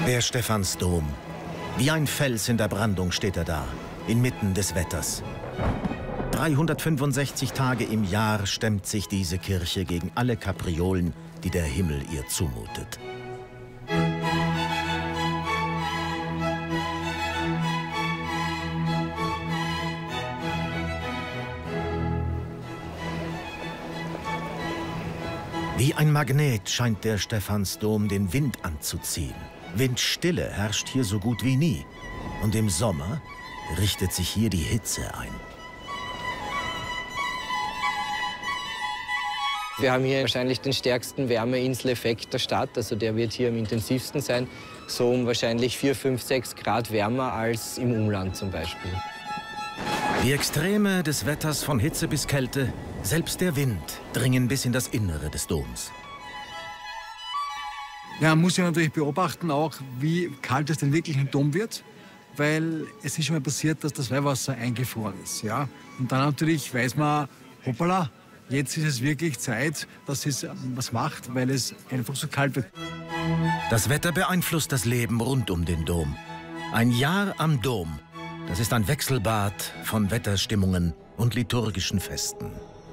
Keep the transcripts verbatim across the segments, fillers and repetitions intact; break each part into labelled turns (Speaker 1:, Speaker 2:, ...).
Speaker 1: Der Stephansdom. Wie ein Fels in der Brandung steht er da, inmitten des Wetters. dreihundertfünfundsechzig Tage im Jahr stemmt sich diese Kirche gegen alle Kapriolen, die der Himmel ihr zumutet. Wie ein Magnet scheint der Stephansdom den Wind anzuziehen. Windstille herrscht hier so gut wie nie. Und im Sommer richtet sich hier die Hitze ein.
Speaker 2: Wir haben hier wahrscheinlich den stärksten Wärmeinseleffekt der Stadt. Also der wird hier am intensivsten sein. So um wahrscheinlich vier, fünf, sechs Grad wärmer als im Umland zum Beispiel.
Speaker 1: Die Extreme des Wetters von Hitze bis Kälte, selbst der Wind, dringen bis in das Innere des Doms.
Speaker 3: Ja, man muss ja natürlich beobachten auch, wie kalt es denn wirklich im Dom wird, weil es ist schon mal passiert, dass das Weihwasser eingefroren ist. Ja? Und dann natürlich weiß man, hoppala, jetzt ist es wirklich Zeit, dass es was macht, weil es einfach so kalt wird.
Speaker 1: Das Wetter beeinflusst das Leben rund um den Dom. Ein Jahr am Dom, das ist ein Wechselbad von Wetterstimmungen und liturgischen Festen.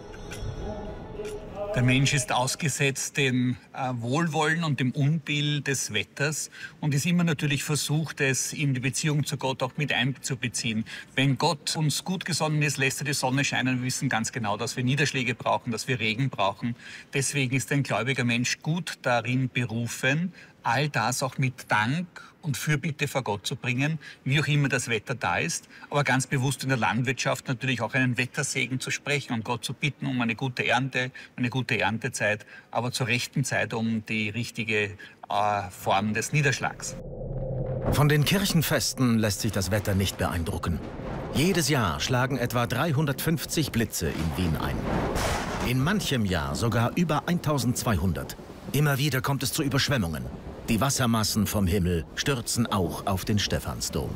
Speaker 4: Der Mensch ist ausgesetzt dem äh, Wohlwollen und dem Unbill des Wetters und ist immer natürlich versucht, es in die Beziehung zu Gott auch mit einzubeziehen. Wenn Gott uns gut gesonnen ist, lässt er die Sonne scheinen. Wir wissen ganz genau, dass wir Niederschläge brauchen, dass wir Regen brauchen. Deswegen ist ein gläubiger Mensch gut darin berufen, all das auch mit Dank und Fürbitte vor Gott zu bringen, wie auch immer das Wetter da ist, aber ganz bewusst in der Landwirtschaft natürlich auch einen Wettersegen zu sprechen und Gott zu bitten um eine gute Ernte, eine gute Erntezeit, aber zur rechten Zeit um die richtige äh, Form des Niederschlags.
Speaker 1: Von den Kirchenfesten lässt sich das Wetter nicht beeindrucken. Jedes Jahr schlagen etwa dreihundertfünfzig Blitze in Wien ein. In manchem Jahr sogar über eintausendzweihundert. Immer wieder kommt es zu Überschwemmungen. Die Wassermassen vom Himmel stürzen auch auf den Stephansdom.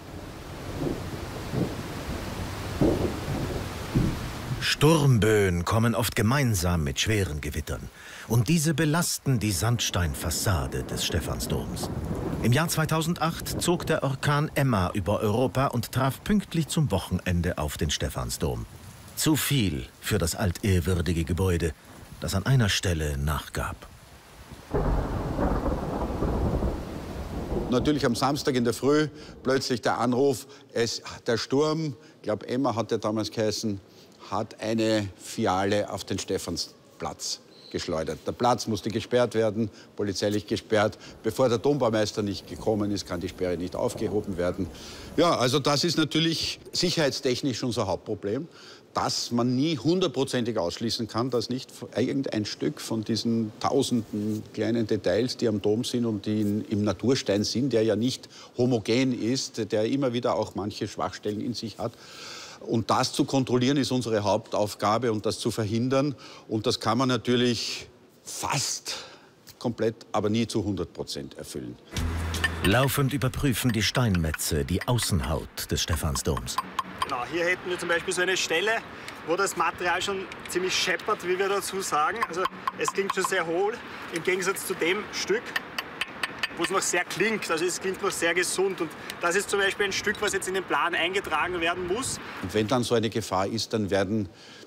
Speaker 1: Sturmböen kommen oft gemeinsam mit schweren Gewittern. Und diese belasten die Sandsteinfassade des Stephansdoms. Im Jahr zweitausendacht zog der Orkan Emma über Europa und traf pünktlich zum Wochenende auf den Stephansdom. Zu viel für das altehrwürdige Gebäude, das an einer Stelle nachgab.
Speaker 5: Natürlich am Samstag in der Früh plötzlich der Anruf, es, der Sturm, ich glaube Emma hat ja damals geheißen, hat eine Fiale auf den Stephansplatz geschleudert. Der Platz musste gesperrt werden, polizeilich gesperrt. Bevor der Dombaumeister nicht gekommen ist, kann die Sperre nicht aufgehoben werden. Ja, also das ist natürlich sicherheitstechnisch unser Hauptproblem, dass man nie hundertprozentig ausschließen kann, dass nicht irgendein Stück von diesen tausenden kleinen Details, die am Dom sind und die in, im Naturstein sind, der ja nicht homogen ist, der immer wieder auch manche Schwachstellen in sich hat. Und das zu kontrollieren ist unsere Hauptaufgabe und das zu verhindern. Und das kann man natürlich fast komplett, aber nie zu hundert Prozent erfüllen.
Speaker 1: Laufend überprüfen die Steinmetze die Außenhaut des Stephansdoms.
Speaker 6: Genau, hier hätten wir zum Beispiel so eine Stelle, wo das Material schon ziemlich scheppert, wie wir dazu sagen. Also es klingt schon sehr hohl, im Gegensatz zu dem Stück, wo es noch sehr klingt. Also es klingt noch sehr gesund. Und das ist zum Beispiel ein Stück, was jetzt in den Plan eingetragen werden muss.
Speaker 5: Und wenn dann so eine Gefahr ist, dann werden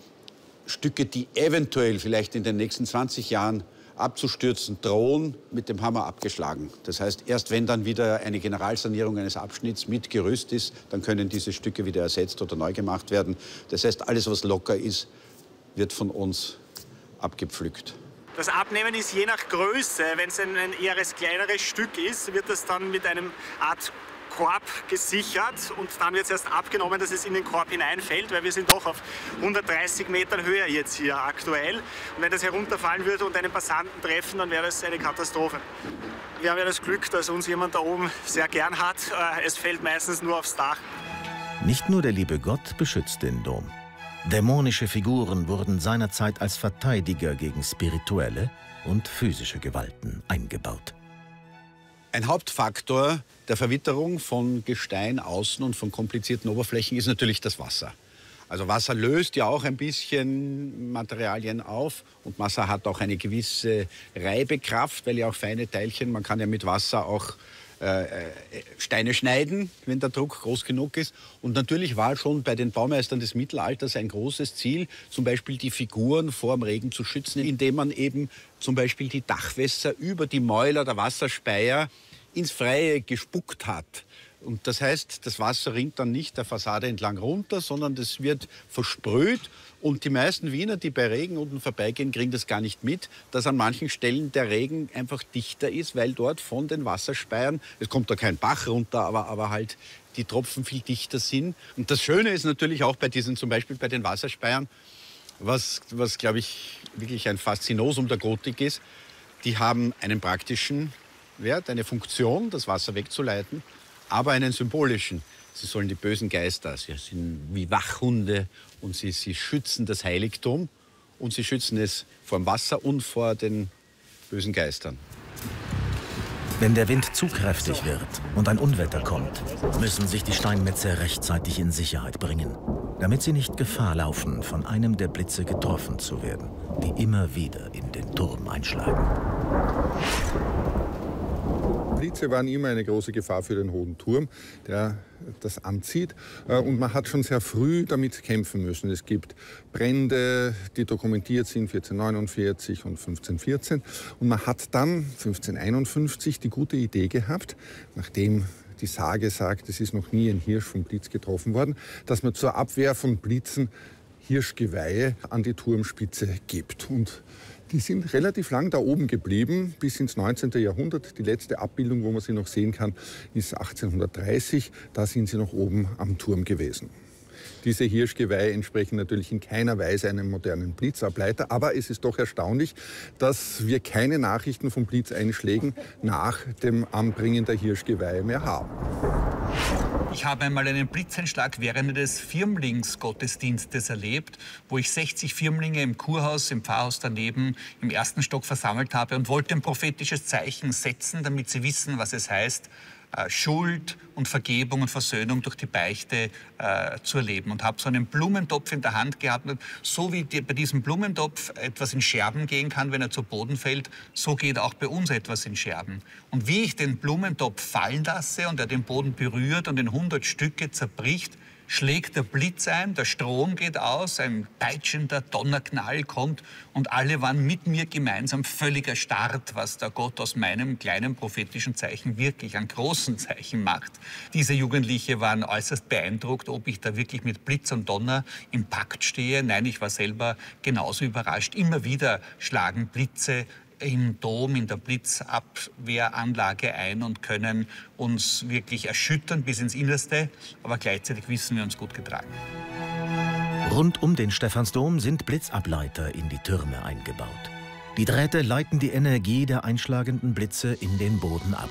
Speaker 5: Stücke, die eventuell vielleicht in den nächsten zwanzig Jahren abzustürzen drohen, mit dem Hammer abgeschlagen. Das heißt, erst wenn dann wieder eine Generalsanierung eines Abschnitts mit Gerüst ist, dann können diese Stücke wieder ersetzt oder neu gemacht werden. Das heißt, alles, was locker ist, wird von uns abgepflückt.
Speaker 6: Das Abnehmen ist je nach Größe. Wenn es ein, ein eher kleineres Stück ist, wird das dann mit einem Art Korb gesichert und dann wird es erst abgenommen, dass es in den Korb hineinfällt, weil wir sind doch auf hundertdreißig Metern Höhe jetzt hier aktuell. Und wenn das herunterfallen würde und einen Passanten treffen, dann wäre das eine Katastrophe. Wir haben ja das Glück, dass uns jemand da oben sehr gern hat. Es fällt meistens nur aufs Dach.
Speaker 1: Nicht nur der liebe Gott beschützt den Dom. Dämonische Figuren wurden seinerzeit als Verteidiger gegen spirituelle und physische Gewalten eingebaut.
Speaker 5: Ein Hauptfaktor der Verwitterung von Gestein außen und von komplizierten Oberflächen ist natürlich das Wasser. Also Wasser löst ja auch ein bisschen Materialien auf und Wasser hat auch eine gewisse Reibekraft, weil ja auch feine Teilchen, man kann ja mit Wasser auch äh, Steine schneiden, wenn der Druck groß genug ist. Und natürlich war schon bei den Baumeistern des Mittelalters ein großes Ziel, zum Beispiel die Figuren vor dem Regen zu schützen, indem man eben zum Beispiel die Dachwässer über die Mäuler der Wasserspeier ins Freie gespuckt hat. Und das heißt, das Wasser rinnt dann nicht der Fassade entlang runter, sondern das wird versprüht. Und die meisten Wiener, die bei Regen unten vorbeigehen, kriegen das gar nicht mit, dass an manchen Stellen der Regen einfach dichter ist, weil dort von den Wasserspeiern, es kommt da kein Bach runter, aber, aber halt die Tropfen viel dichter sind. Und das Schöne ist natürlich auch bei diesen, zum Beispiel bei den Wasserspeiern, was, was glaube ich, wirklich ein Faszinosum der Gotik ist, die haben einen praktischen Wert, eine Funktion, das Wasser wegzuleiten, aber einen symbolischen. Sie sollen die bösen Geister, sie sind wie Wachhunde und sie, sie schützen das Heiligtum und sie schützen es vor dem Wasser und vor den bösen Geistern.
Speaker 1: Wenn der Wind zu kräftig wird und ein Unwetter kommt, müssen sich die Steinmetze rechtzeitig in Sicherheit bringen, damit sie nicht Gefahr laufen, von einem der Blitze getroffen zu werden, die immer wieder in den Turm einschlagen.
Speaker 7: Blitze waren immer eine große Gefahr für den Hohen Turm, der das anzieht. Und man hat schon sehr früh damit kämpfen müssen. Es gibt Brände, die dokumentiert sind, vierzehnhundertneunundvierzig und fünfzehnhundertvierzehn. Und man hat dann fünfzehnhunderteinundfünfzig die gute Idee gehabt, nachdem die Sage sagt, es ist noch nie ein Hirsch vom Blitz getroffen worden, dass man zur Abwehr von Blitzen Hirschgeweihe an die Turmspitze gibt. Und die sind relativ lang da oben geblieben, bis ins neunzehnten Jahrhundert. Die letzte Abbildung, wo man sie noch sehen kann, ist achtzehnhundertdreißig. Da sind sie noch oben am Turm gewesen. Diese Hirschgeweihe entsprechen natürlich in keiner Weise einem modernen Blitzableiter. Aber es ist doch erstaunlich, dass wir keine Nachrichten von Blitzeinschlägen nach dem Anbringen der Hirschgeweihe mehr haben.
Speaker 4: Ich habe einmal einen Blitzeinschlag während des Firmlingsgottesdienstes erlebt, wo ich sechzig Firmlinge im Kurhaus, im Pfarrhaus daneben, im ersten Stock versammelt habe und wollte ein prophetisches Zeichen setzen, damit sie wissen, was es heißt, Schuld und Vergebung und Versöhnung durch die Beichte äh, zu erleben. Und habe so einen Blumentopf in der Hand gehabt. Und so wie die, bei diesem Blumentopf etwas in Scherben gehen kann, wenn er zu Boden fällt, so geht auch bei uns etwas in Scherben. Und wie ich den Blumentopf fallen lasse und er den Boden berührt und in hundert Stücke zerbricht, schlägt der Blitz ein, der Strom geht aus, ein peitschender Donnerknall kommt und alle waren mit mir gemeinsam völlig erstarrt, was der Gott aus meinem kleinen prophetischen Zeichen wirklich an großen Zeichen macht. Diese Jugendliche waren äußerst beeindruckt, ob ich da wirklich mit Blitz und Donner im Pakt stehe. Nein, ich war selber genauso überrascht. Immer wieder schlagen Blitze im Dom, in der Blitzabwehranlage ein und können uns wirklich erschüttern bis ins Innerste, aber gleichzeitig wissen wir uns gut getragen.
Speaker 1: Rund um den Stephansdom sind Blitzableiter in die Türme eingebaut. Die Drähte leiten die Energie der einschlagenden Blitze in den Boden ab.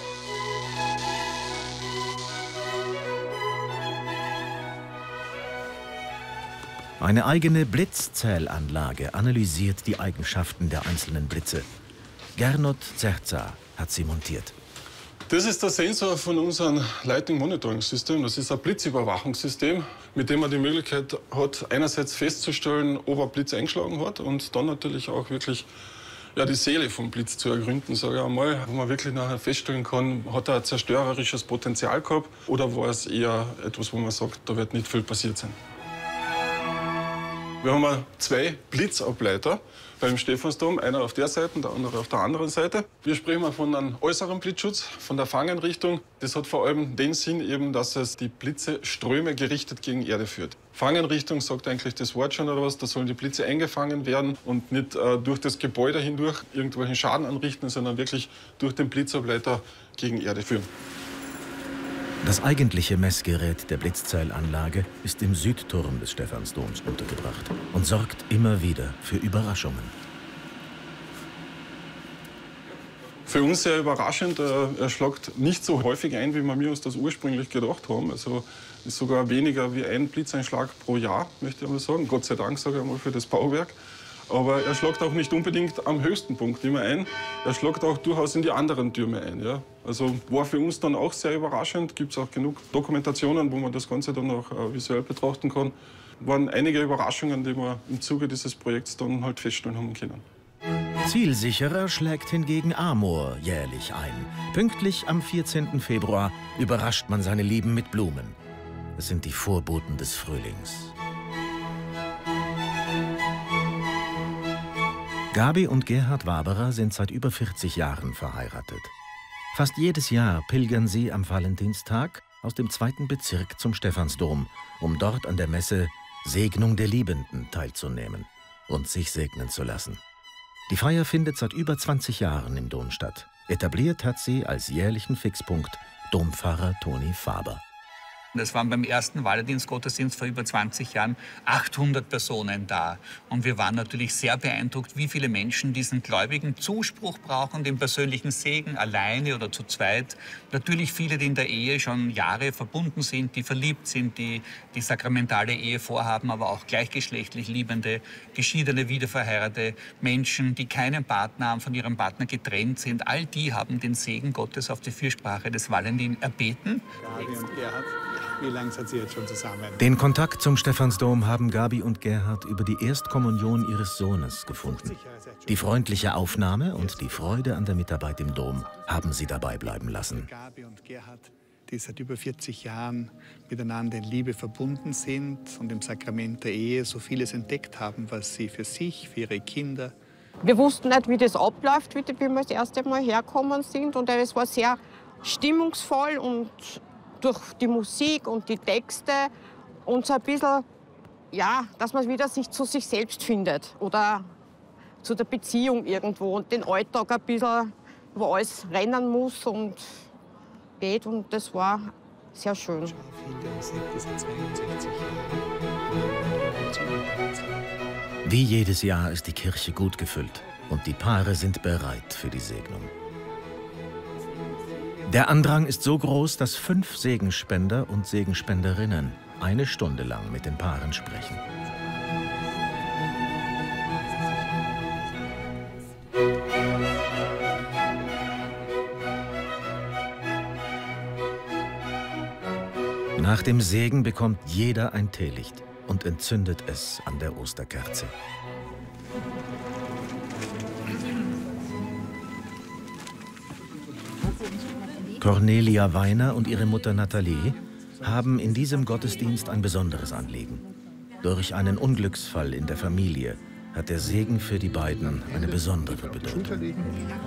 Speaker 1: Eine eigene Blitzzählanlage analysiert die Eigenschaften der einzelnen Blitze. Gernot Zerza hat sie montiert.
Speaker 8: Das ist der Sensor von unserem Lighting Monitoring System. Das ist ein Blitzüberwachungssystem, mit dem man die Möglichkeit hat, einerseits festzustellen, ob ein Blitz eingeschlagen hat und dann natürlich auch wirklich ja, die Seele vom Blitz zu ergründen, sage ich einmal, wo man wirklich nachher feststellen kann, hat er ein zerstörerisches Potenzial gehabt oder war es eher etwas, wo man sagt, da wird nicht viel passiert sein. Wir haben zwei Blitzableiter beim Stephansdom, einer auf der Seite, der andere auf der anderen Seite. Wir sprechen von einem äußeren Blitzschutz, von der Fangenrichtung. Das hat vor allem den Sinn, eben, dass es die Blitzeströme gerichtet gegen Erde führt. Fangenrichtung sagt eigentlich das Wort schon oder was, da sollen die Blitze eingefangen werden und nicht äh, durch das Gebäude hindurch irgendwelchen Schaden anrichten, sondern wirklich durch den Blitzableiter gegen Erde führen.
Speaker 1: Das eigentliche Messgerät der Blitzzählanlage ist im Südturm des Stephansdoms untergebracht und sorgt immer wieder für Überraschungen.
Speaker 8: Für uns sehr überraschend, er schlägt nicht so häufig ein, wie wir uns das ursprünglich gedacht haben. Also ist sogar weniger wie ein Blitzeinschlag pro Jahr, möchte ich mal sagen. Gott sei Dank, sage ich einmal, für das Bauwerk. Aber er schlägt auch nicht unbedingt am höchsten Punkt immer ein. Er schlägt auch durchaus in die anderen Türme ein. Ja. Also war für uns dann auch sehr überraschend. Gibt es auch genug Dokumentationen, wo man das Ganze dann auch äh, visuell betrachten kann. Waren einige Überraschungen, die wir im Zuge dieses Projekts dann halt feststellen haben können.
Speaker 1: Zielsicherer schlägt hingegen Amor jährlich ein. Pünktlich am vierzehnten Februar überrascht man seine Lieben mit Blumen. Es sind die Vorboten des Frühlings. Gabi und Gerhard Waberer sind seit über vierzig Jahren verheiratet. Fast jedes Jahr pilgern sie am Valentinstag aus dem zweiten Bezirk zum Stephansdom, um dort an der Messe Segnung der Liebenden teilzunehmen und sich segnen zu lassen. Die Feier findet seit über zwanzig Jahren im Dom statt. Etabliert hat sie als jährlichen Fixpunkt Dompfarrer Toni Faber.
Speaker 4: Das waren beim ersten Valentinsgottesdienst vor über zwanzig Jahren achthundert Personen da. Und wir waren natürlich sehr beeindruckt, wie viele Menschen diesen gläubigen Zuspruch brauchen, den persönlichen Segen, alleine oder zu zweit. Natürlich viele, die in der Ehe schon Jahre verbunden sind, die verliebt sind, die die sakramentale Ehe vorhaben, aber auch gleichgeschlechtlich liebende, geschiedene, wiederverheiratete Menschen, die keinen Partner haben, von ihrem Partner getrennt sind. All die haben den Segen Gottes auf die Fürsprache des Valentin erbeten.
Speaker 9: Gabi und Gerhard. Wie lange seid ihr jetzt schon zusammen?
Speaker 1: Den Kontakt zum Stephansdom haben Gabi und Gerhard über die Erstkommunion ihres Sohnes gefunden. Die freundliche Aufnahme und die Freude an der Mitarbeit im Dom haben sie dabei bleiben lassen.
Speaker 9: Gabi und Gerhard, die seit über vierzig Jahren miteinander in Liebe verbunden sind und im Sakrament der Ehe so vieles entdeckt haben, was sie für sich, für ihre Kinder.
Speaker 10: Wir wussten nicht, wie das abläuft, wie wir das erste Mal hergekommen sind. Und es war sehr stimmungsvoll und durch die Musik und die Texte und so ein bisschen, ja, dass man wieder sich zu sich selbst findet oder zu der Beziehung irgendwo und den Alltag ein bisschen, wo alles rennen muss und geht, und das war sehr schön.
Speaker 1: Wie jedes Jahr ist die Kirche gut gefüllt und die Paare sind bereit für die Segnung. Der Andrang ist so groß, dass fünf Segenspender und Segenspenderinnen eine Stunde lang mit den Paaren sprechen. Nach dem Segen bekommt jeder ein Teelicht und entzündet es an der Osterkerze. Cornelia Weiner und ihre Mutter Nathalie haben in diesem Gottesdienst ein besonderes Anliegen. Durch einen Unglücksfall in der Familie hat der Segen für die beiden eine besondere Bedeutung.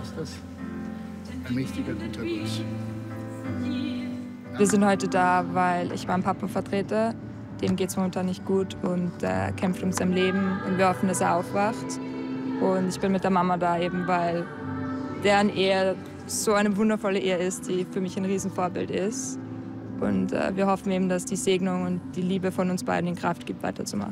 Speaker 11: Wir sind heute da, weil ich meinen Papa vertrete. Dem geht es momentan nicht gut und er kämpft um sein Leben und wir hoffen, dass er aufwacht. Und ich bin mit der Mama da eben, weil deren Ehe so eine wundervolle Ehe ist, die für mich ein Riesenvorbild ist. Und äh, wir hoffen eben, dass die Segnung und die Liebe von uns beiden in Kraft gibt, weiterzumachen.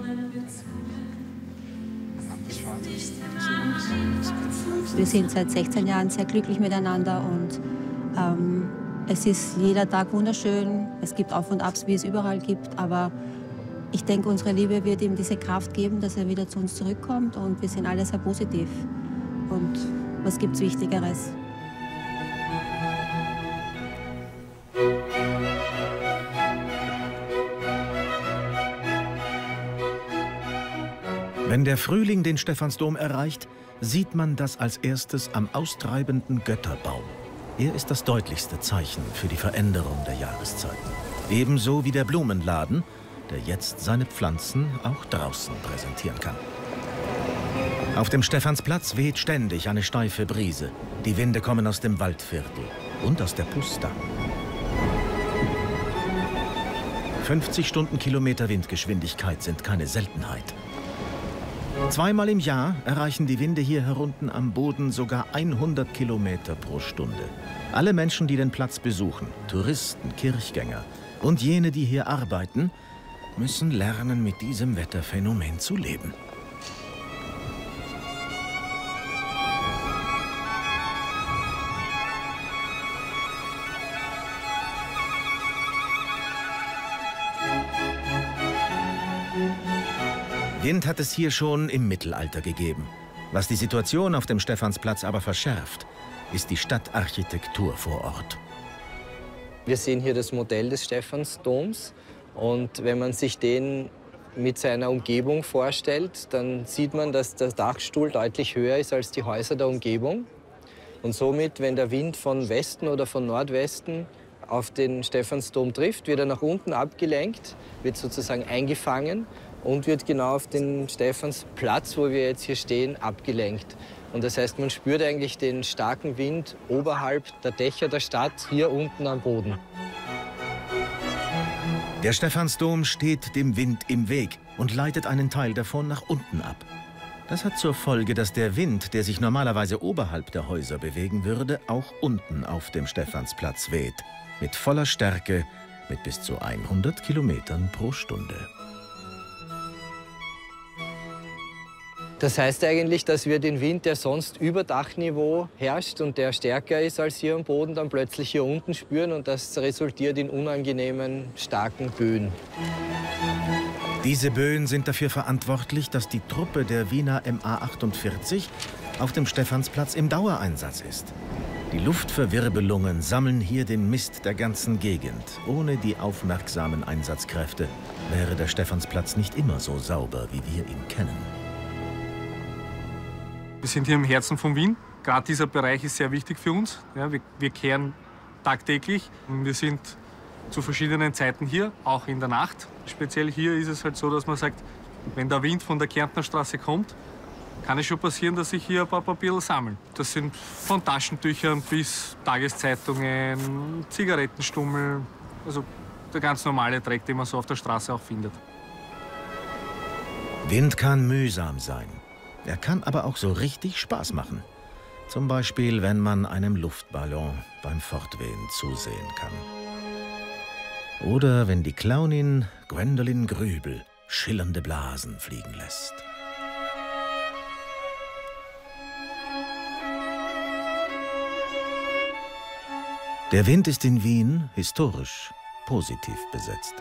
Speaker 12: Wir sind seit sechzehn Jahren sehr glücklich miteinander und ähm, es ist jeder Tag wunderschön. Es gibt Auf und Abs, wie es überall gibt, aber ich denke, unsere Liebe wird ihm diese Kraft geben, dass er wieder zu uns zurückkommt, und wir sind alle sehr positiv. Und was gibt's Wichtigeres?
Speaker 1: Wenn der Frühling den Stephansdom erreicht, sieht man das als erstes am austreibenden Götterbaum. Er ist das deutlichste Zeichen für die Veränderung der Jahreszeiten. Ebenso wie der Blumenladen, der jetzt seine Pflanzen auch draußen präsentieren kann. Auf dem Stephansplatz weht ständig eine steife Brise. Die Winde kommen aus dem Waldviertel und aus der Pusta. fünfzig Stundenkilometer Windgeschwindigkeit sind keine Seltenheit. Zweimal im Jahr erreichen die Winde hier herunten am Boden sogar hundert Kilometer pro Stunde. Alle Menschen, die den Platz besuchen, Touristen, Kirchgänger und jene, die hier arbeiten, müssen lernen, mit diesem Wetterphänomen zu leben. Wind hat es hier schon im Mittelalter gegeben. Was die Situation auf dem Stephansplatz aber verschärft, ist die Stadtarchitektur vor Ort.
Speaker 2: Wir sehen hier das Modell des Stephansdoms, und wenn man sich den mit seiner Umgebung vorstellt, dann sieht man, dass der Dachstuhl deutlich höher ist als die Häuser der Umgebung. Und somit, wenn der Wind von Westen oder von Nordwesten auf den Stephansdom trifft, wird er nach unten abgelenkt, wird sozusagen eingefangen und wird genau auf den Stephansplatz, wo wir jetzt hier stehen, abgelenkt. Und das heißt, man spürt eigentlich den starken Wind oberhalb der Dächer der Stadt, hier unten am Boden.
Speaker 1: Der Stephansdom steht dem Wind im Weg und leitet einen Teil davon nach unten ab. Das hat zur Folge, dass der Wind, der sich normalerweise oberhalb der Häuser bewegen würde, auch unten auf dem Stephansplatz weht. Mit voller Stärke, mit bis zu hundert Kilometern pro Stunde.
Speaker 2: Das heißt eigentlich, dass wir den Wind, der sonst über Dachniveau herrscht und der stärker ist als hier am Boden, dann plötzlich hier unten spüren und das resultiert in unangenehmen, starken Böen.
Speaker 1: Diese Böen sind dafür verantwortlich, dass die Truppe der Wiener M A achtundvierzig auf dem Stephansplatz im Dauereinsatz ist. Die Luftverwirbelungen sammeln hier den Mist der ganzen Gegend. Ohne die aufmerksamen Einsatzkräfte wäre der Stephansplatz nicht immer so sauber, wie wir ihn kennen.
Speaker 13: Wir sind hier im Herzen von Wien. Gerade dieser Bereich ist sehr wichtig für uns. Ja, wir, wir kehren tagtäglich. Wir sind zu verschiedenen Zeiten hier, auch in der Nacht. Speziell hier ist es halt so, dass man sagt, wenn der Wind von der Kärntner Straße kommt, kann es schon passieren, dass sich hier ein paar Papiere sammeln. Das sind von Taschentüchern bis Tageszeitungen, Zigarettenstummel, also der ganz normale Dreck, den man so auf der Straße auch findet.
Speaker 1: Wind kann mühsam sein. Er kann aber auch so richtig Spaß machen. Zum Beispiel, wenn man einem Luftballon beim Fortwehen zusehen kann. Oder wenn die Clownin Gwendolyn Grübel schillernde Blasen fliegen lässt. Der Wind ist in Wien historisch positiv besetzt.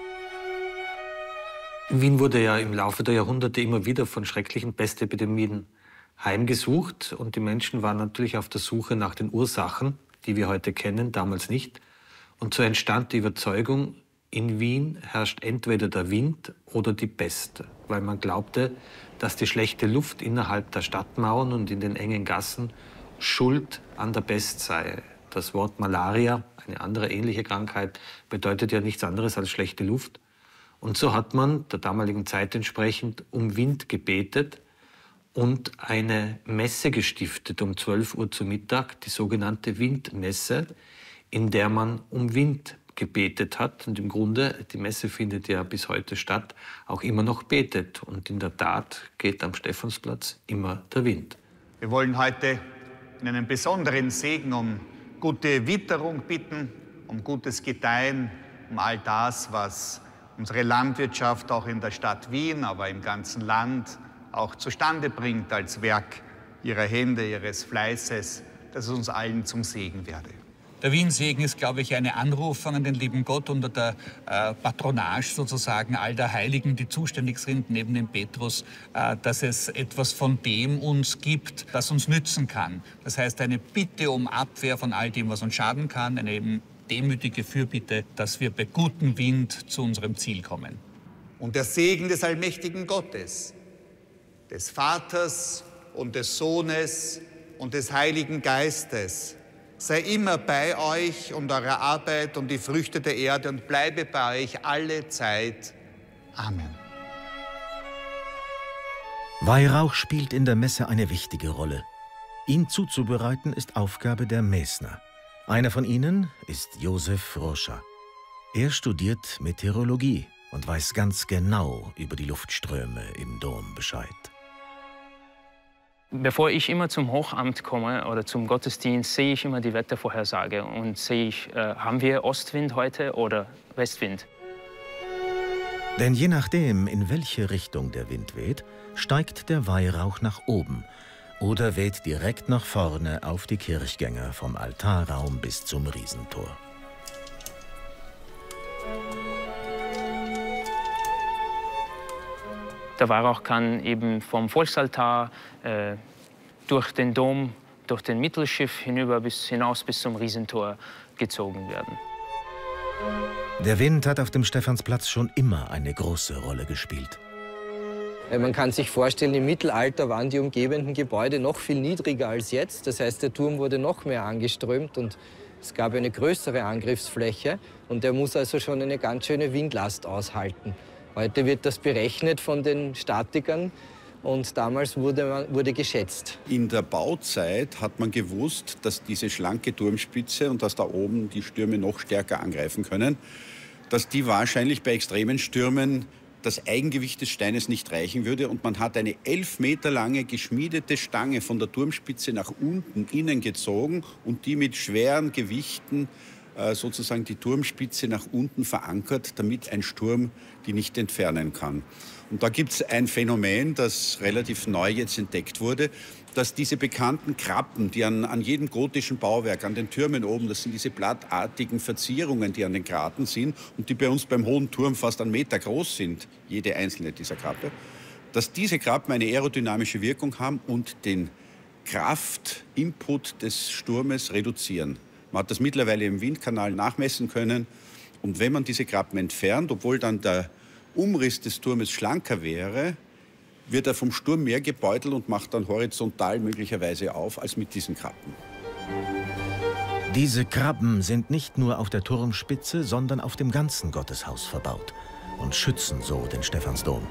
Speaker 14: Wien wurde ja im Laufe der Jahrhunderte immer wieder von schrecklichen Pestepidemien heimgesucht. Und die Menschen waren natürlich auf der Suche nach den Ursachen, die wir heute kennen, damals nicht. Und so entstand die Überzeugung, in Wien herrscht entweder der Wind oder die Pest. Weil man glaubte, dass die schlechte Luft innerhalb der Stadtmauern und in den engen Gassen schuld an der Pest sei. Das Wort Malaria, eine andere ähnliche Krankheit, bedeutet ja nichts anderes als schlechte Luft. Und so hat man der damaligen Zeit entsprechend um Wind gebetet und eine Messe gestiftet um zwölf Uhr zu Mittag, die sogenannte Windmesse, in der man um Wind gebetet hat. Und im Grunde, die Messe findet ja bis heute statt, auch immer noch betet. Und in der Tat geht am Stephansplatz immer der Wind.
Speaker 9: Wir wollen heute in einem besonderen Segen um gute Witterung bitten, um gutes Gedeihen, um all das, was unsere Landwirtschaft auch in der Stadt Wien, aber im ganzen Land auch zustande bringt als Werk ihrer Hände, ihres Fleißes, dass es uns allen zum Segen werde.
Speaker 4: Der Wiensegen ist, glaube ich, eine Anrufung an den lieben Gott unter der äh, Patronage sozusagen all der Heiligen, die zuständig sind, neben dem Petrus, äh, dass es etwas von dem uns gibt, das uns nützen kann. Das heißt, eine Bitte um Abwehr von all dem, was uns schaden kann, eine demütige Fürbitte, dass wir bei gutem Wind zu unserem Ziel kommen.
Speaker 9: Und der Segen des allmächtigen Gottes, des Vaters und des Sohnes und des Heiligen Geistes, sei immer bei euch und eurer Arbeit und die Früchte der Erde und bleibe bei euch alle Zeit. Amen.
Speaker 1: Weihrauch spielt in der Messe eine wichtige Rolle. Ihn zuzubereiten ist Aufgabe der Mesner. Einer von ihnen ist Josef Roscher. Er studiert Meteorologie und weiß ganz genau über die Luftströme im Dom Bescheid.
Speaker 15: Bevor ich immer zum Hochamt komme oder zum Gottesdienst, sehe ich immer die Wettervorhersage und sehe ich, äh, haben wir Ostwind heute oder Westwind?
Speaker 1: Denn je nachdem, in welche Richtung der Wind weht, steigt der Weihrauch nach oben oder weht direkt nach vorne auf die Kirchgänger vom Altarraum bis zum Riesentor.
Speaker 15: Der Weihrauch kann eben vom Volksaltar äh, durch den Dom, durch den Mittelschiff hinüber bis hinaus bis zum Riesentor gezogen werden.
Speaker 1: Der Wind hat auf dem Stephansplatz schon immer eine große Rolle gespielt.
Speaker 2: Man kann sich vorstellen, im Mittelalter waren die umgebenden Gebäude noch viel niedriger als jetzt. Das heißt, der Turm wurde noch mehr angeströmt und es gab eine größere Angriffsfläche. Und der muss also schon eine ganz schöne Windlast aushalten. Heute wird das berechnet von den Statikern und damals wurde, man, wurde geschätzt.
Speaker 5: In der Bauzeit hat man gewusst, dass diese schlanke Turmspitze und dass da oben die Stürme noch stärker angreifen können, dass die wahrscheinlich bei extremen Stürmen das Eigengewicht des Steines nicht reichen würde. Und man hat eine elf Meter lange geschmiedete Stange von der Turmspitze nach unten innen gezogen und die mit schweren Gewichten äh, sozusagen die Turmspitze nach unten verankert, damit ein Sturm die nicht entfernen kann. Und da gibt es ein Phänomen, das relativ neu jetzt entdeckt wurde, dass diese bekannten Krappen, die an, an jedem gotischen Bauwerk, an den Türmen oben, das sind diese blattartigen Verzierungen, die an den Graten sind und die bei uns beim Hohen Turm fast einen Meter groß sind, jede einzelne dieser Krappe, dass diese Krappen eine aerodynamische Wirkung haben und den Kraftinput des Sturmes reduzieren. Man hat das mittlerweile im Windkanal nachmessen können und wenn man diese Krappen entfernt, obwohl dann der Umriss des Turmes schlanker wäre, wird er vom Sturm mehr gebeutelt und macht dann horizontal möglicherweise auf als mit diesen Krappen.
Speaker 1: Diese Krabben sind nicht nur auf der Turmspitze, sondern auf dem ganzen Gotteshaus verbaut und schützen so den Stephansdom.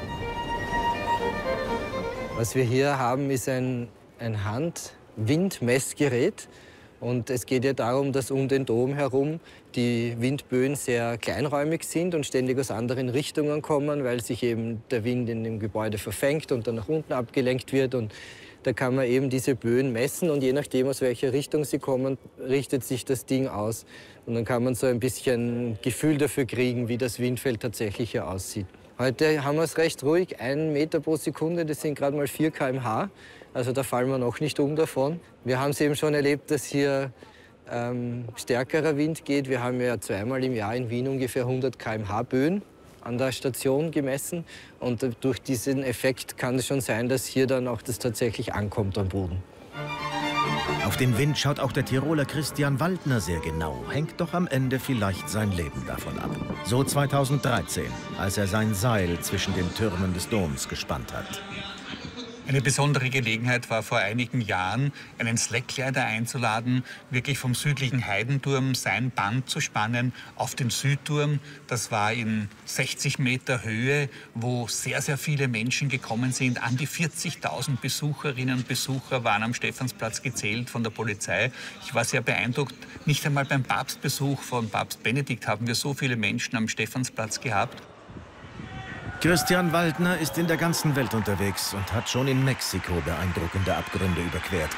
Speaker 2: Was wir hier haben, ist ein, ein Hand-Windmessgerät. Und es geht ja darum, dass um den Dom herum die Windböen sehr kleinräumig sind und ständig aus anderen Richtungen kommen, weil sich eben der Wind in dem Gebäude verfängt und dann nach unten abgelenkt wird. Und da kann man eben diese Böen messen und je nachdem, aus welcher Richtung sie kommen, richtet sich das Ding aus. Und dann kann man so ein bisschen ein Gefühl dafür kriegen, wie das Windfeld tatsächlich hier aussieht. Heute haben wir es recht ruhig, ein Meter pro Sekunde, das sind gerade mal vier Kilometer pro Stunde. Also da fallen wir noch nicht um davon. Wir haben es eben schon erlebt, dass hier ähm, stärkerer Wind geht. Wir haben ja zweimal im Jahr in Wien ungefähr hundert Kilometer pro Stunde Böen an der Station gemessen. Und durch diesen Effekt kann es schon sein, dass hier dann auch das tatsächlich ankommt am Boden.
Speaker 1: Auf den Wind schaut auch der Tiroler Christian Waldner sehr genau, hängt doch am Ende vielleicht sein Leben davon ab. So zweitausenddreizehn, als er sein Seil zwischen den Türmen des Doms gespannt hat.
Speaker 4: Eine besondere Gelegenheit war vor einigen Jahren, einen Slacklider einzuladen, wirklich vom südlichen Heidenturm sein Band zu spannen auf den Südturm. Das war in sechzig Meter Höhe, wo sehr, sehr viele Menschen gekommen sind. An die vierzigtausend Besucherinnen und Besucher waren am Stephansplatz gezählt von der Polizei. Ich war sehr beeindruckt. Nicht einmal beim Papstbesuch von Papst Benedikt haben wir so viele Menschen am Stephansplatz gehabt.
Speaker 1: Christian Waldner ist in der ganzen Welt unterwegs und hat schon in Mexiko beeindruckende Abgründe überquert.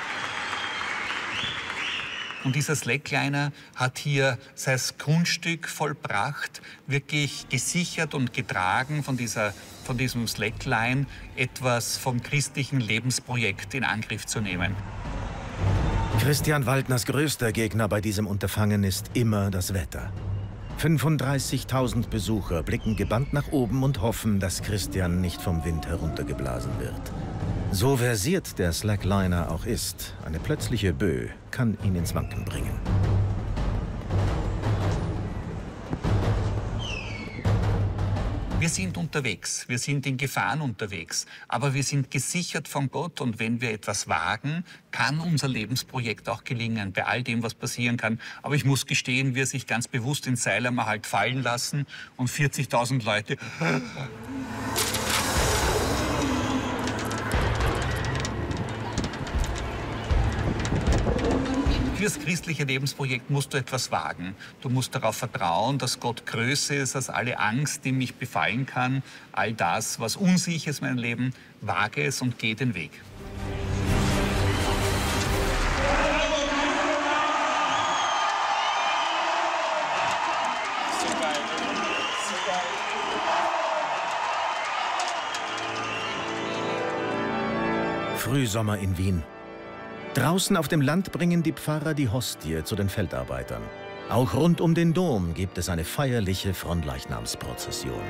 Speaker 4: Und dieser Slackliner hat hier sein Grundstück vollbracht, wirklich gesichert und getragen von, dieser, von diesem Slackline, etwas vom christlichen Lebensprojekt in Angriff zu nehmen.
Speaker 1: Christian Waldners größter Gegner bei diesem Unterfangen ist immer das Wetter. fünfunddreißigtausend Besucher blicken gebannt nach oben und hoffen, dass Christian nicht vom Wind heruntergeblasen wird. So versiert der Slackliner auch ist, eine plötzliche Böe kann ihn ins Wanken bringen.
Speaker 4: Wir sind unterwegs, wir sind in Gefahren unterwegs, aber wir sind gesichert von Gott und wenn wir etwas wagen, kann unser Lebensprojekt auch gelingen, bei all dem, was passieren kann. Aber ich muss gestehen, wir sich ganz bewusst ins Seil einmal halt fallen lassen und vierzigtausend Leute... Fürs christliche Lebensprojekt musst du etwas wagen. Du musst darauf vertrauen, dass Gott größer ist als alle Angst, die mich befallen kann. All das, was unsicher ist in meinem Leben, wage es und geh den Weg.
Speaker 1: Frühsommer in Wien. Draußen auf dem Land bringen die Pfarrer die Hostie zu den Feldarbeitern. Auch rund um den Dom gibt es eine feierliche Fronleichnamsprozession.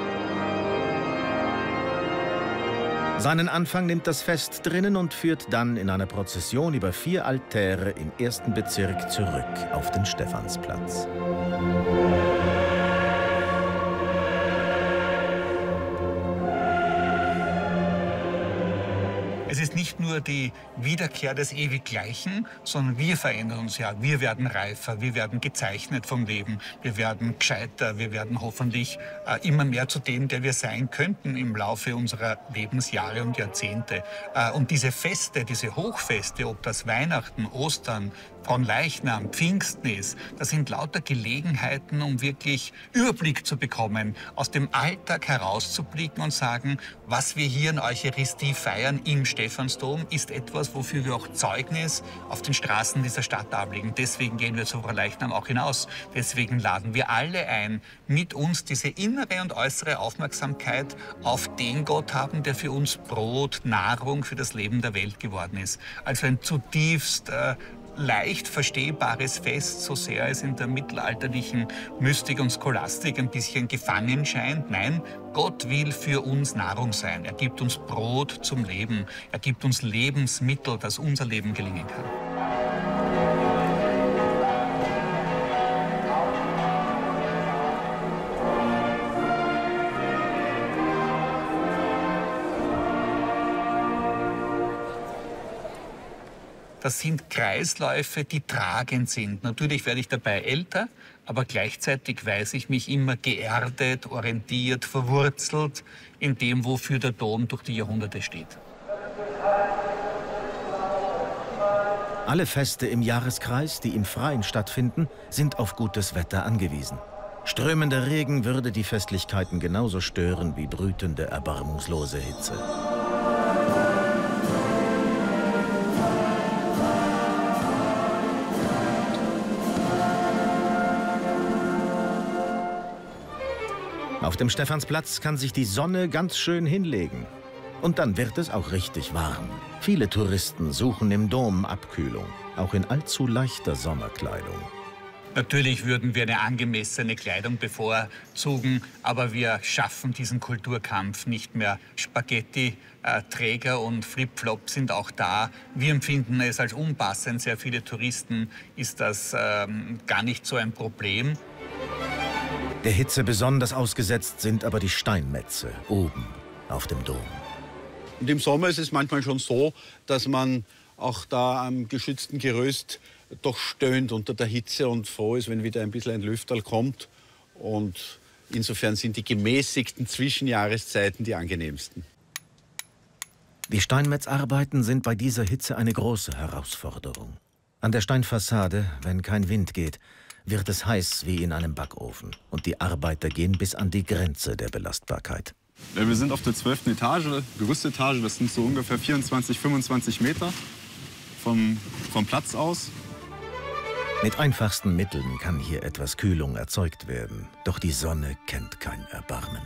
Speaker 1: Seinen Anfang nimmt das Fest drinnen und führt dann in einer Prozession über vier Altäre im ersten Bezirk zurück auf den Stephansplatz.
Speaker 4: Es ist nicht nur die Wiederkehr des Ewiggleichen, sondern wir verändern uns ja. Wir werden reifer, wir werden gezeichnet vom Leben, wir werden gescheiter, wir werden hoffentlich äh, immer mehr zu dem, der wir sein könnten im Laufe unserer Lebensjahre und Jahrzehnte. Äh, und diese Feste, diese Hochfeste, ob das Weihnachten, Ostern, Fronleichnam, Pfingsten ist, das sind lauter Gelegenheiten, um wirklich Überblick zu bekommen, aus dem Alltag herauszublicken und sagen, was wir hier in Eucharistie feiern im Stephansdom, ist etwas, wofür wir auch Zeugnis auf den Straßen dieser Stadt ablegen. Deswegen gehen wir zu Fronleichnam auch hinaus. Deswegen laden wir alle ein, mit uns diese innere und äußere Aufmerksamkeit auf den Gott haben, der für uns Brot, Nahrung für das Leben der Welt geworden ist. Also ein zutiefst äh, leicht verstehbares Fest, so sehr es in der mittelalterlichen Mystik und Scholastik ein bisschen gefangen scheint. Nein, Gott will für uns Nahrung sein. Er gibt uns Brot zum Leben. Er gibt uns Lebensmittel, dass unser Leben gelingen kann. Das sind Kreisläufe, die tragend sind. Natürlich werde ich dabei älter, aber gleichzeitig weiß ich mich immer geerdet, orientiert, verwurzelt in dem, wofür der Dom durch die Jahrhunderte steht.
Speaker 1: Alle Feste im Jahreskreis, die im Freien stattfinden, sind auf gutes Wetter angewiesen. Strömender Regen würde die Festlichkeiten genauso stören wie brütende, erbarmungslose Hitze. Auf dem Stephansplatz kann sich die Sonne ganz schön hinlegen. Und dann wird es auch richtig warm. Viele Touristen suchen im Dom Abkühlung, auch in allzu leichter Sommerkleidung.
Speaker 4: Natürlich würden wir eine angemessene Kleidung bevorzugen, aber wir schaffen diesen Kulturkampf nicht mehr. Spaghetti-Träger äh, und Flipflop sind auch da. Wir empfinden es als unpassend. Sehr viele Touristen ist das ähm, gar nicht so ein Problem.
Speaker 1: Der Hitze besonders ausgesetzt sind aber die Steinmetze oben auf dem Dom.
Speaker 5: Und im Sommer ist es manchmal schon so, dass man auch da am geschützten Geröst doch stöhnt unter der Hitze und froh ist, wenn wieder ein bisschen ein Lüfterl kommt. Und insofern sind die gemäßigten Zwischenjahreszeiten die angenehmsten.
Speaker 1: Die Steinmetzarbeiten sind bei dieser Hitze eine große Herausforderung. An der Steinfassade, wenn kein Wind geht, wird es heiß wie in einem Backofen. Und die Arbeiter gehen bis an die Grenze der Belastbarkeit.
Speaker 16: Wir sind auf der zwölften Etage, Gerüstetage. Das sind so ungefähr vierundzwanzig, fünfundzwanzig Meter vom, vom Platz aus.
Speaker 1: Mit einfachsten Mitteln kann hier etwas Kühlung erzeugt werden. Doch die Sonne kennt kein Erbarmen.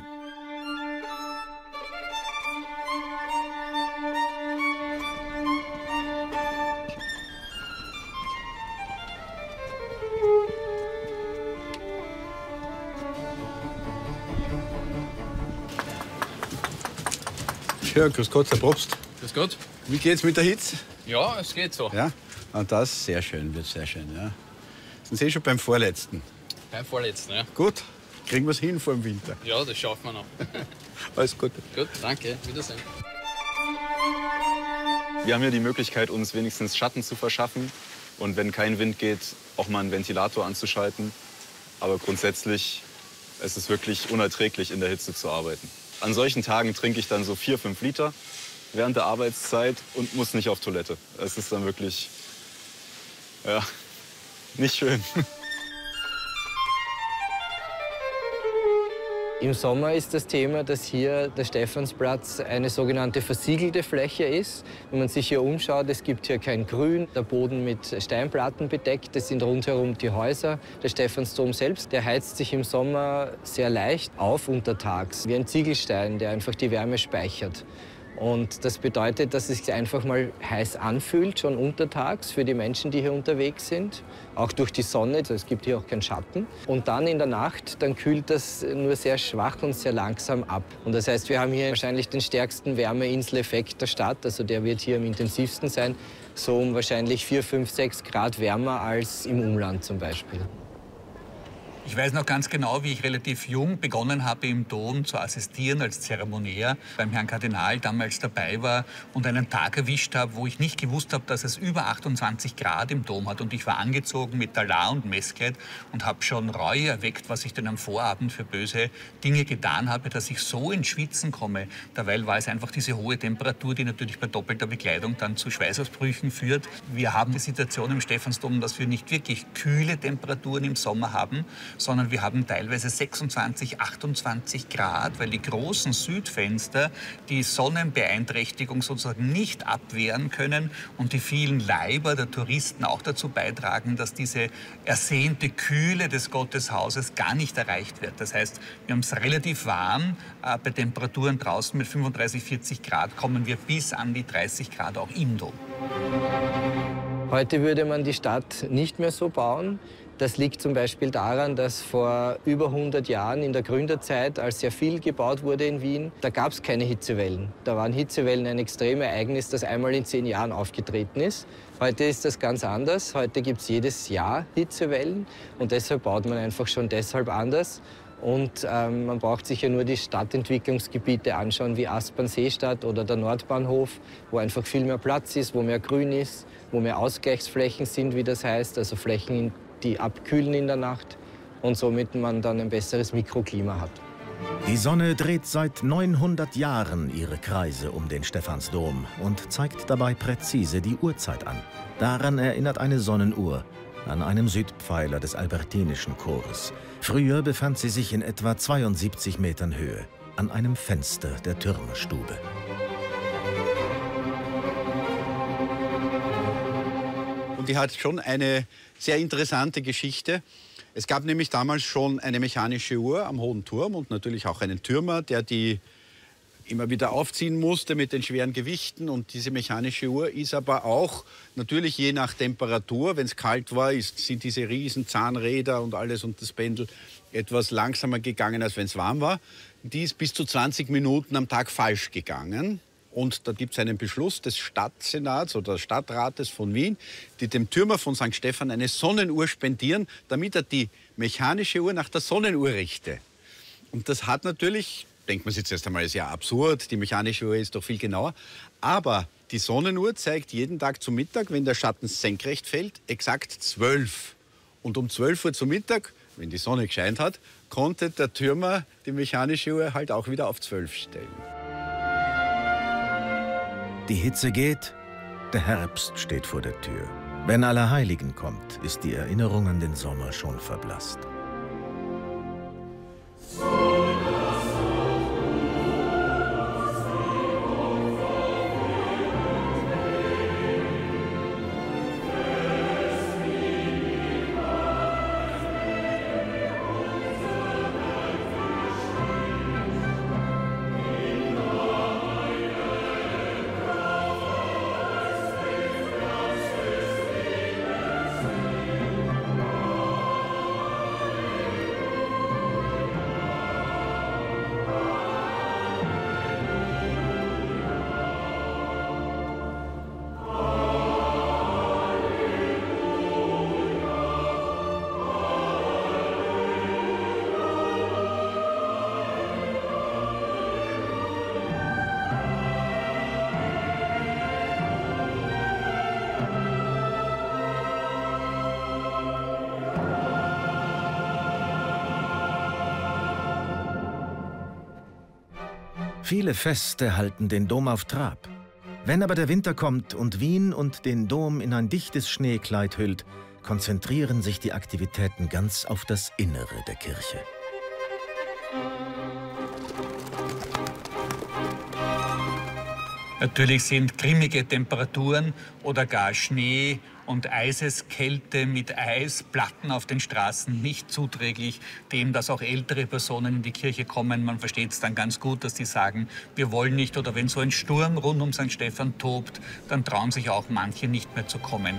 Speaker 5: Ja, grüß Gott, Herr Propst.
Speaker 17: Grüß Gott.
Speaker 5: Wie geht's mit der Hitze?
Speaker 17: Ja, es geht so.
Speaker 5: Ja, und das sehr schön, wird sehr schön. Ja. Sind Sie schon beim Vorletzten?
Speaker 17: Beim Vorletzten, ja.
Speaker 5: Gut, kriegen wir es hin vor dem Winter.
Speaker 17: Ja, das schaffen wir noch.
Speaker 5: Alles Gute.
Speaker 17: Gut, danke. Wiedersehen.
Speaker 16: Wir haben hier die Möglichkeit, uns wenigstens Schatten zu verschaffen. Und wenn kein Wind geht, auch mal einen Ventilator anzuschalten. Aber grundsätzlich ist es wirklich unerträglich, in der Hitze zu arbeiten. An solchen Tagen trinke ich dann so vier, fünf Liter während der Arbeitszeit und muss nicht auf Toilette. Es ist dann wirklich, ja, nicht schön.
Speaker 2: Im Sommer ist das Thema, dass hier der Stephansplatz eine sogenannte versiegelte Fläche ist. Wenn man sich hier umschaut, es gibt hier kein Grün, der Boden mit Steinplatten bedeckt, es sind rundherum die Häuser. Der Stephansdom selbst, der heizt sich im Sommer sehr leicht auf untertags, wie ein Ziegelstein, der einfach die Wärme speichert. Und das bedeutet, dass es sich einfach mal heiß anfühlt, schon untertags für die Menschen, die hier unterwegs sind. Auch durch die Sonne, also es gibt hier auch keinen Schatten. Und dann in der Nacht, dann kühlt das nur sehr schwach und sehr langsam ab. Und das heißt, wir haben hier wahrscheinlich den stärksten Wärmeinseleffekt der Stadt. Also der wird hier am intensivsten sein. So um wahrscheinlich vier, fünf, sechs Grad wärmer als im Umland zum Beispiel.
Speaker 4: Ich weiß noch ganz genau, wie ich relativ jung begonnen habe, im Dom zu assistieren als Zeremoniär, beim Herrn Kardinal damals dabei war und einen Tag erwischt habe, wo ich nicht gewusst habe, dass es über achtundzwanzig Grad im Dom hat. Und ich war angezogen mit Talar und Messkleid und habe schon Reue erweckt, was ich denn am Vorabend für böse Dinge getan habe, dass ich so ins Schwitzen komme. Derweil war es einfach diese hohe Temperatur, die natürlich bei doppelter Bekleidung dann zu Schweißausbrüchen führt. Wir haben die Situation im Stephansdom, dass wir nicht wirklich kühle Temperaturen im Sommer haben, sondern wir haben teilweise sechsundzwanzig, achtundzwanzig Grad, weil die großen Südfenster die Sonnenbeeinträchtigung sozusagen nicht abwehren können und die vielen Leiber der Touristen auch dazu beitragen, dass diese ersehnte Kühle des Gotteshauses gar nicht erreicht wird. Das heißt, wir haben es relativ warm. Äh, bei Temperaturen draußen mit fünfunddreißig, vierzig Grad kommen wir bis an die dreißig Grad auch im Dom.
Speaker 2: Heute würde man die Stadt nicht mehr so bauen. Das liegt zum Beispiel daran, dass vor über hundert Jahren in der Gründerzeit, als sehr viel gebaut wurde in Wien, da gab es keine Hitzewellen. Da waren Hitzewellen ein extremes Ereignis, das einmal in zehn Jahren aufgetreten ist. Heute ist das ganz anders. Heute gibt es jedes Jahr Hitzewellen und deshalb baut man einfach schon deshalb anders. Und ähm, man braucht sich ja nur die Stadtentwicklungsgebiete anschauen, wie Aspern-Seestadt oder der Nordbahnhof, wo einfach viel mehr Platz ist, wo mehr Grün ist, wo mehr Ausgleichsflächen sind, wie das heißt, also Flächen, die abkühlen in der Nacht und somit man dann ein besseres Mikroklima hat.
Speaker 1: Die Sonne dreht seit neunhundert Jahren ihre Kreise um den Stephansdom und zeigt dabei präzise die Uhrzeit an. Daran erinnert eine Sonnenuhr an einem Südpfeiler des albertinischen Chores. Früher befand sie sich in etwa zweiundsiebzig Metern Höhe an einem Fenster der Türmerstube.
Speaker 5: Und die hat schon eine sehr interessante Geschichte. Es gab nämlich damals schon eine mechanische Uhr am Hohen Turm und natürlich auch einen Türmer, der die immer wieder aufziehen musste mit den schweren Gewichten. Und diese mechanische Uhr ist aber auch natürlich je nach Temperatur, wenn es kalt war, ist, sind diese riesen Zahnräder und alles und das Pendel etwas langsamer gegangen, als wenn es warm war. Die ist bis zu zwanzig Minuten am Tag falsch gegangen. Und da gibt es einen Beschluss des Stadtsenats oder Stadtrates von Wien, die dem Türmer von Sankt Stephan eine Sonnenuhr spendieren, damit er die mechanische Uhr nach der Sonnenuhr richte. Und das hat natürlich, denkt man sich jetzt erst einmal, ist ja absurd, die mechanische Uhr ist doch viel genauer. Aber die Sonnenuhr zeigt jeden Tag zu Mittag, wenn der Schatten senkrecht fällt, exakt zwölf. Und um zwölf Uhr zu Mittag, wenn die Sonne gescheint hat, konnte der Türmer die mechanische Uhr halt auch wieder auf zwölf stellen.
Speaker 1: Die Hitze geht, der Herbst steht vor der Tür. Wenn Allerheiligen kommt, ist die Erinnerung an den Sommer schon verblasst. Viele Feste halten den Dom auf Trab. Wenn aber der Winter kommt und Wien und den Dom in ein dichtes Schneekleid hüllt, konzentrieren sich die Aktivitäten ganz auf das Innere der Kirche.
Speaker 4: Natürlich sind grimmige Temperaturen oder gar Schnee und Eiseskälte mit Eisplatten auf den Straßen nicht zuträglich dem, dass auch ältere Personen in die Kirche kommen. Man versteht es dann ganz gut, dass die sagen, wir wollen nicht. Oder wenn so ein Sturm rund um Sankt Stephan tobt, dann trauen sich auch manche nicht mehr zu kommen.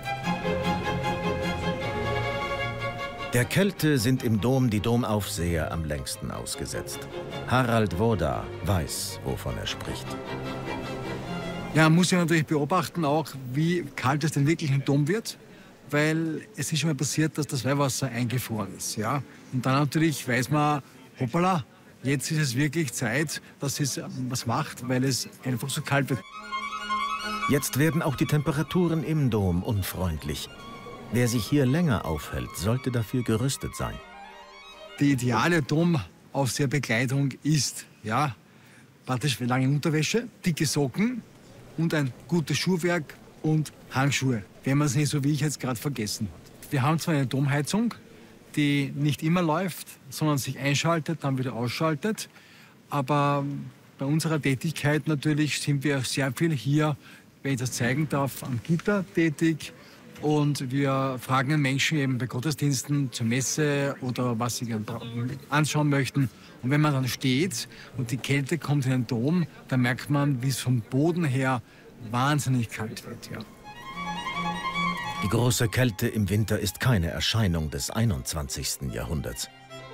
Speaker 1: Der Kälte sind im Dom die Domaufseher am längsten ausgesetzt. Harald Woda weiß, wovon er spricht.
Speaker 3: Ja, man muss ja natürlich beobachten auch, wie kalt es denn wirklich im Dom wird, weil es ist schon mal passiert, dass das Weihwasser eingefroren ist. Ja? Und dann natürlich weiß man, hoppala, jetzt ist es wirklich Zeit, dass es was macht, weil es einfach so kalt wird.
Speaker 1: Jetzt werden auch die Temperaturen im Dom unfreundlich. Wer sich hier länger aufhält, sollte dafür gerüstet sein.
Speaker 3: Die ideale Domaufseherbekleidung ist, ja, praktisch lange Unterwäsche, dicke Socken und ein gutes Schuhwerk und Handschuhe, wenn man es nicht so wie ich jetzt gerade vergessen hat. Wir haben zwar eine Domheizung, die nicht immer läuft, sondern sich einschaltet, dann wieder ausschaltet. Aber bei unserer Tätigkeit natürlich sind wir sehr viel hier, wenn ich das zeigen darf, am Gitter tätig. Und wir fragen den Menschen eben bei Gottesdiensten zur Messe oder was sie anschauen möchten. Und wenn man dann steht und die Kälte kommt in den Dom, dann merkt man, wie es vom Boden her wahnsinnig kalt wird. Ja.
Speaker 1: Die große Kälte im Winter ist keine Erscheinung des einundzwanzigsten Jahrhunderts.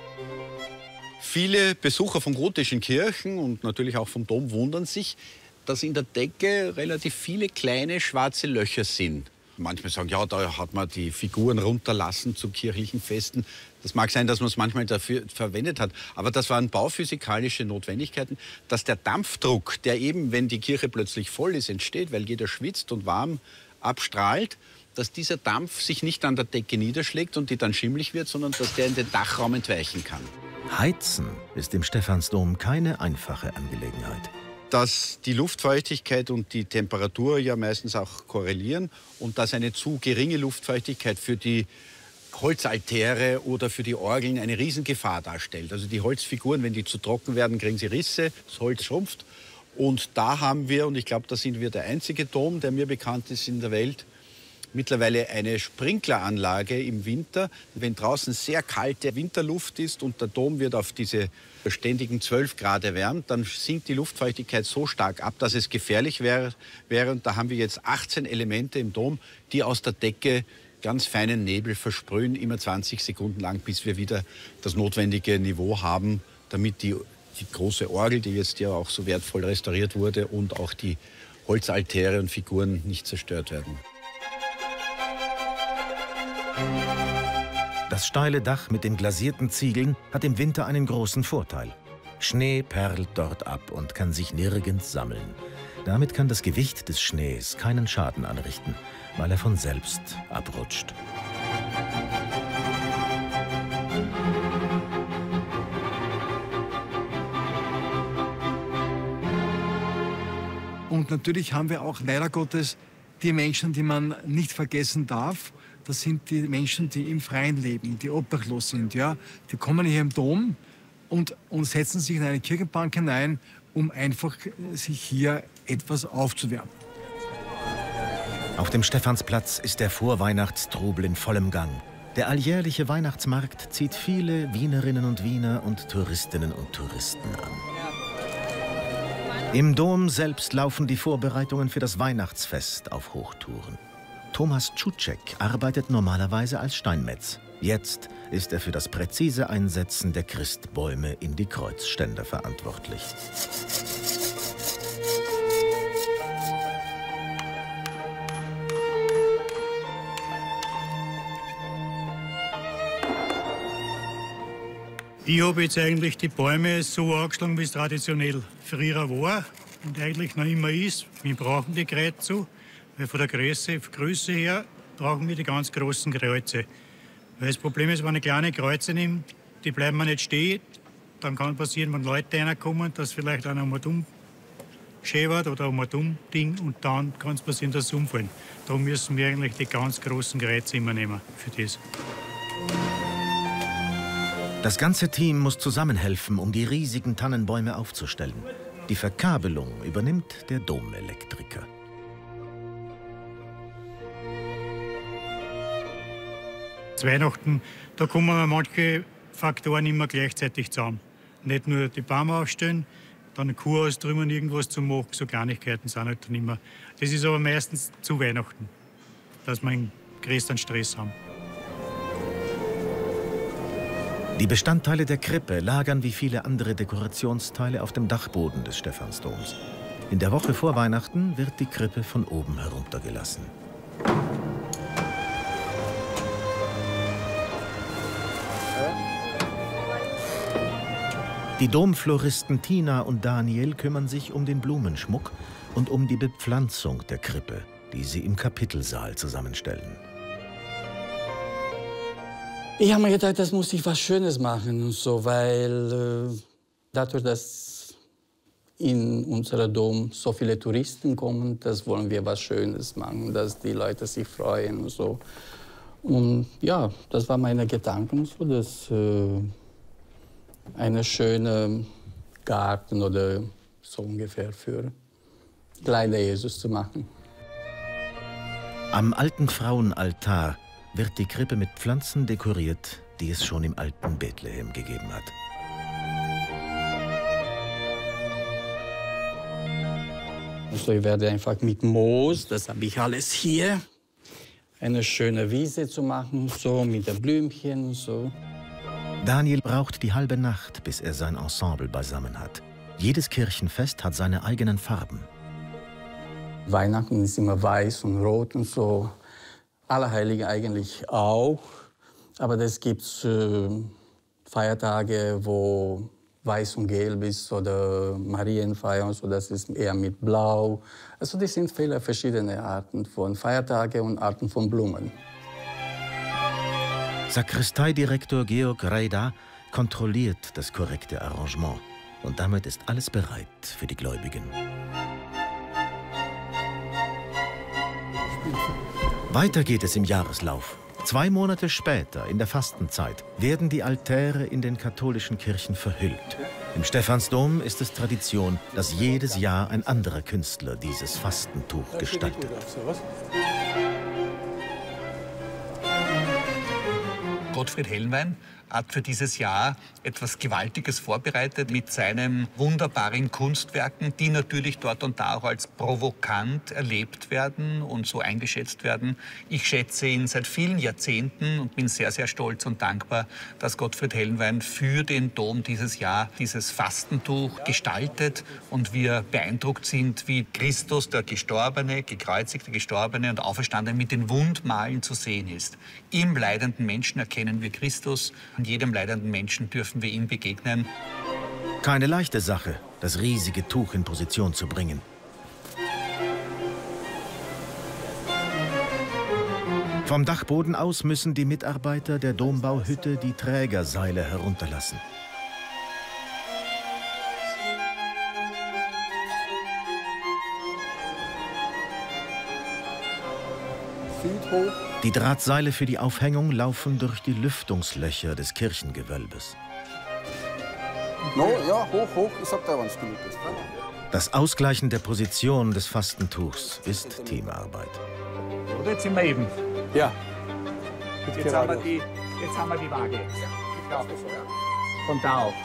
Speaker 5: Viele Besucher von gotischen Kirchen und natürlich auch vom Dom wundern sich, dass in der Decke relativ viele kleine schwarze Löcher sind. Manchmal sagen, ja, da hat man die Figuren runterlassen zu kirchlichen Festen. Das mag sein, dass man es manchmal dafür verwendet hat. Aber das waren bauphysikalische Notwendigkeiten, dass der Dampfdruck, der eben, wenn die Kirche plötzlich voll ist, entsteht, weil jeder schwitzt und warm abstrahlt, dass dieser Dampf sich nicht an der Decke niederschlägt und die dann schimmlig wird, sondern dass der in den Dachraum entweichen kann.
Speaker 1: Heizen ist im Stephansdom keine einfache Angelegenheit.
Speaker 5: Dass die Luftfeuchtigkeit und die Temperatur ja meistens auch korrelieren und dass eine zu geringe Luftfeuchtigkeit für die Holzaltäre oder für die Orgeln eine Riesengefahr darstellt. Also die Holzfiguren, wenn die zu trocken werden, kriegen sie Risse, das Holz schrumpft. Und da haben wir, und ich glaube, da sind wir der einzige Dom, der mir bekannt ist in der Welt, mittlerweile eine Sprinkleranlage im Winter. Wenn draußen sehr kalte Winterluft ist und der Dom wird auf diese ständigen zwölf Grad erwärmt, dann sinkt die Luftfeuchtigkeit so stark ab, dass es gefährlich wäre. Und da haben wir jetzt achtzehn Elemente im Dom, die aus der Decke ganz feinen Nebel versprühen, immer zwanzig Sekunden lang, bis wir wieder das notwendige Niveau haben, damit die, die große Orgel, die jetzt ja auch so wertvoll restauriert wurde, und auch die Holzaltäre und Figuren nicht zerstört werden.
Speaker 1: Das steile Dach mit den glasierten Ziegeln hat im Winter einen großen Vorteil. Schnee perlt dort ab und kann sich nirgends sammeln. Damit kann das Gewicht des Schnees keinen Schaden anrichten, weil er von selbst abrutscht.
Speaker 3: Und natürlich haben wir auch leider Gottes die Menschen, die man nicht vergessen darf. Das sind die Menschen, die im Freien leben, die obdachlos sind. Ja? Die kommen hier im Dom und, und setzen sich in eine Kirchenbank hinein, um einfach sich hier etwas aufzuwärmen.
Speaker 1: Auf dem Stephansplatz ist der Vorweihnachtstrubel in vollem Gang. Der alljährliche Weihnachtsmarkt zieht viele Wienerinnen und Wiener und Touristinnen und Touristen an. Im Dom selbst laufen die Vorbereitungen für das Weihnachtsfest auf Hochtouren. Thomas Tschutschek arbeitet normalerweise als Steinmetz. Jetzt ist er für das präzise Einsetzen der Christbäume in die Kreuzständer verantwortlich.
Speaker 18: Ich habe jetzt eigentlich die Bäume so angeschlagen, wie es traditionell früher war und eigentlich noch immer ist. Wir brauchen die Kreuze so, weil von der Größe, Größe her brauchen wir die ganz großen Kreuze. Weil das Problem ist, wenn ich kleine Kreuze nehme, die bleiben mir nicht stehen. Dann kann passieren, wenn Leute reinkommen, dass vielleicht einer um ein dumm schäbert oder um ein dumm Ding und dann kann es passieren, dass sie umfallen. Darum müssen wir eigentlich die ganz großen Kreuze immer nehmen für das.
Speaker 1: Das ganze Team muss zusammenhelfen, um die riesigen Tannenbäume aufzustellen. Die Verkabelung übernimmt der Domelektriker.
Speaker 18: Zu Weihnachten, da kommen manche Faktoren immer gleichzeitig zusammen. Nicht nur die Bäume aufstellen, dann Kuh austrümmern, irgendwas zu machen, so Kleinigkeiten sind halt dann immer. Das ist aber meistens zu Weihnachten, dass wir einen größeren Stress haben.
Speaker 1: Die Bestandteile der Krippe lagern wie viele andere Dekorationsteile auf dem Dachboden des Stephansdoms. In der Woche vor Weihnachten wird die Krippe von oben heruntergelassen. Die Domfloristen Tina und Daniel kümmern sich um den Blumenschmuck und um die Bepflanzung der Krippe, die sie im Kapitelsaal zusammenstellen.
Speaker 19: Ich habe mir gedacht, das muss ich was Schönes machen und so, weil äh, dadurch, dass in unserem Dom so viele Touristen kommen, das wollen wir was Schönes machen, dass die Leute sich freuen und so. Und ja, das war meine Gedanken, so, dass äh, eine schöne Garten oder so ungefähr für kleine Jesus zu machen.
Speaker 1: Am alten Frauenaltar wird die Krippe mit Pflanzen dekoriert, die es schon im alten Bethlehem gegeben hat.
Speaker 19: Also ich werde einfach mit Moos, das habe ich alles hier, eine schöne Wiese zu machen, so mit den Blümchen, so.
Speaker 1: Daniel braucht die halbe Nacht, bis er sein Ensemble beisammen hat. Jedes Kirchenfest hat seine eigenen Farben.
Speaker 19: Weihnachten ist immer weiß und rot und so. Allerheiligen eigentlich auch. Aber es gibt äh, Feiertage, wo weiß und gelb ist oder Marienfeier und so, das ist eher mit blau. Also das sind viele verschiedene Arten von Feiertagen und Arten von Blumen.
Speaker 1: Sakristeidirektor Georg Rejda kontrolliert das korrekte Arrangement. Und damit ist alles bereit für die Gläubigen. Weiter geht es im Jahreslauf. Zwei Monate später, in der Fastenzeit, werden die Altäre in den katholischen Kirchen verhüllt. Im Stephansdom ist es Tradition, dass jedes Jahr ein anderer Künstler dieses Fastentuch gestaltet.
Speaker 4: Gottfried Helnwein hat für dieses Jahr etwas Gewaltiges vorbereitet mit seinen wunderbaren Kunstwerken, die natürlich dort und da auch als provokant erlebt werden und so eingeschätzt werden. Ich schätze ihn seit vielen Jahrzehnten und bin sehr, sehr stolz und dankbar, dass Gottfried Helnwein für den Dom dieses Jahr dieses Fastentuch gestaltet und wir beeindruckt sind, wie Christus, der Gestorbene, gekreuzigte Gestorbene und Auferstandene mit den Wundmalen zu sehen ist. Im leidenden Menschen erkennen wir Christus. Und jedem leidenden Menschen dürfen wir ihm begegnen.
Speaker 1: Keine leichte Sache, das riesige Tuch in Position zu bringen. Vom Dachboden aus müssen die Mitarbeiter der Dombauhütte die Trägerseile herunterlassen. Die Drahtseile für die Aufhängung laufen durch die Lüftungslöcher des Kirchengewölbes.
Speaker 20: No, ja, hoch, hoch. Ich sag da, wenn es genug ist.
Speaker 1: Das Ausgleichen der Position des Fastentuchs ist Teamarbeit.
Speaker 4: Oder jetzt sind wir eben.
Speaker 20: Ja.
Speaker 4: Jetzt haben, wir die, jetzt haben wir die Waage. Von da auf.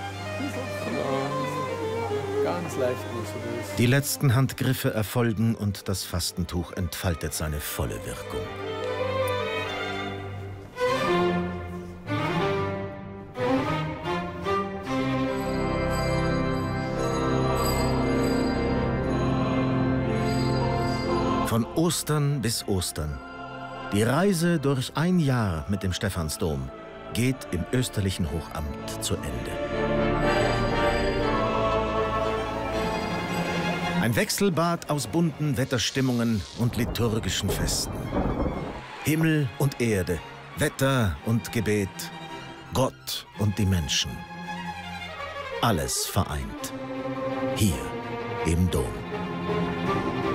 Speaker 20: Ganz leicht.
Speaker 1: Die letzten Handgriffe erfolgen und das Fastentuch entfaltet seine volle Wirkung. Von Ostern bis Ostern. Die Reise durch ein Jahr mit dem Stephansdom geht im österlichen Hochamt zu Ende. Ein Wechselbad aus bunten Wetterstimmungen und liturgischen Festen. Himmel und Erde, Wetter und Gebet, Gott und die Menschen. Alles vereint. Hier im Dom.